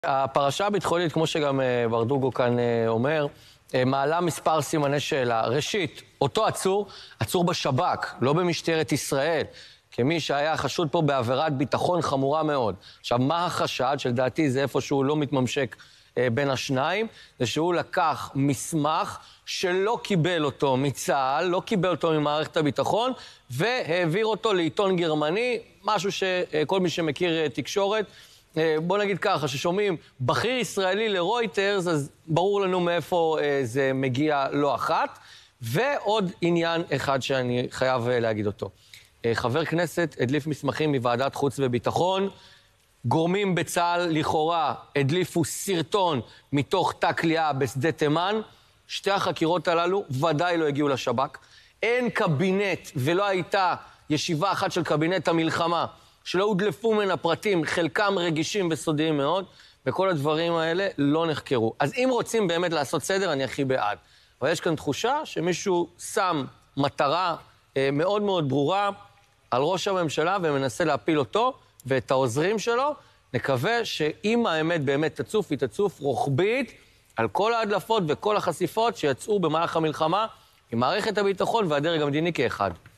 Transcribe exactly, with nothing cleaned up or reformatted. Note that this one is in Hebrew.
הפרשה הביטחונית, כמו שגם ברדוגו כאן אומר, מעלה מספר סימני שאלה. ראשית, אותו עצור, עצור בשב"כ, לא במשטרת ישראל, כמי שהיה חשוד פה בעבירת ביטחון חמורה מאוד. עכשיו, מה החשד? שלדעתי זה איפשהו לא מתממשק בין השניים, זה שהוא לקח מסמך שלא קיבל אותו מצה"ל, לא קיבל אותו ממערכת הביטחון, והעביר אותו לעיתון גרמני, משהו שכל מי שמכיר תקשורת, בוא נגיד ככה, ששומעים בכיר ישראלי לרויטרס, אז ברור לנו מאיפה זה מגיע לא אחת. ועוד עניין אחד שאני חייב להגיד אותו. חבר כנסת הדליף מסמכים מוועדת חוץ וביטחון, גורמים בצה"ל לכאורה הדליפו סרטון מתוך תא כליאה בשדה תימן, שתי החקירות הללו ודאי לא הגיעו לשב"כ, אין קבינט ולא הייתה ישיבה אחת של קבינט המלחמה, שלא הודלפו מן הפרטים, חלקם רגישים וסודיים מאוד, וכל הדברים האלה לא נחקרו. אז אם רוצים באמת לעשות סדר, אני הכי בעד. אבל יש כאן תחושה שמישהו שם מטרה אה, מאוד מאוד ברורה על ראש הממשלה ומנסה להפיל אותו ואת העוזרים שלו. נקווה שאם האמת באמת תצוף, היא תצוף רוחבית על כל ההדלפות וכל החשיפות שיצאו במהלך המלחמה עם מערכת הביטחון והדרג המדיני כאחד.